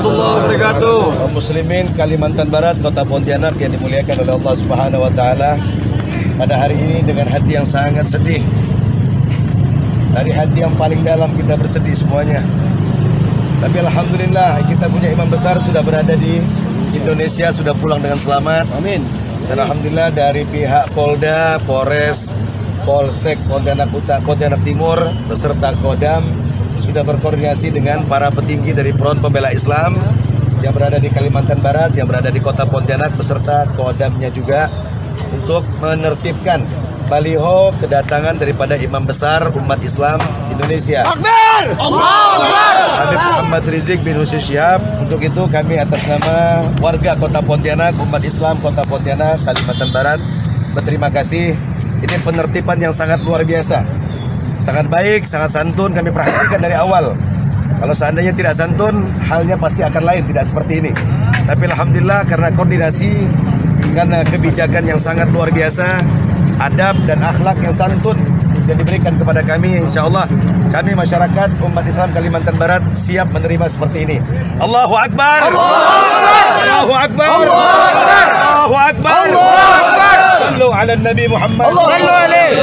warahmatullahi wabarakatuh. Kaum muslimin Kalimantan Barat, Kota Pontianak yang dimuliakan oleh Allah Subhanahu wa taala. Pada hari ini dengan hati yang sangat sedih. Dari hati yang paling dalam kita bersedih semuanya. Tapi alhamdulillah kita punya imam besar sudah berada di Indonesia, sudah pulang dengan selamat. Amin. Dan alhamdulillah dari pihak Polda, Polres, Polsek Pontianak Timur beserta Kodam sudah berkoordinasi dengan para petinggi dari Front Pembela Islam yang berada di Kalimantan Barat, yang berada di Kota Pontianak beserta Kodamnya juga untuk menertibkan baliho kedatangan daripada imam besar umat Islam Indonesia. Akbar! Allahu Akbar! Habib Muhammad Rizik bin Husin Syihab. Untuk itu kami atas nama warga Kota Pontianak, umat Islam Kota Pontianak, Kalimantan Barat berterima kasih. Ini penertiban yang sangat luar biasa, sangat baik, sangat santun. Kami perhatikan dari awal. Kalau seandainya tidak santun, halnya pasti akan lain, tidak seperti ini. Tapi alhamdulillah karena koordinasi, karena kebijakan yang sangat luar biasa, adab dan akhlak yang santun yang diberikan kepada kami, insya Allah kami masyarakat umat Islam Kalimantan Barat siap menerima seperti ini. Allahu Akbar! Allahu Akbar! Allahu Akbar! Sallu ala Nabi Muhammad. Sallu alaihi.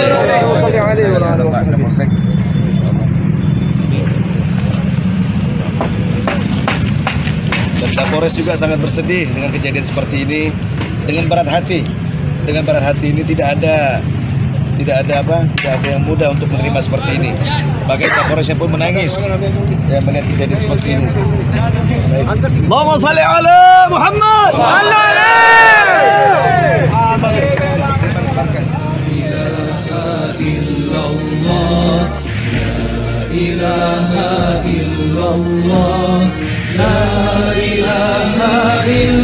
Dan Kapolres juga sangat bersedih dengan kejadian seperti ini. Dengan berat hati ini tidak ada yang mudah untuk menerima seperti ini. Bahkan Kapolresnya pun menangis ya melihat kejadian seperti ini. Allahumma shalli ala Muhammad. Sallu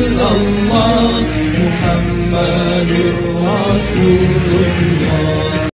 Muhammadur Rasulullah.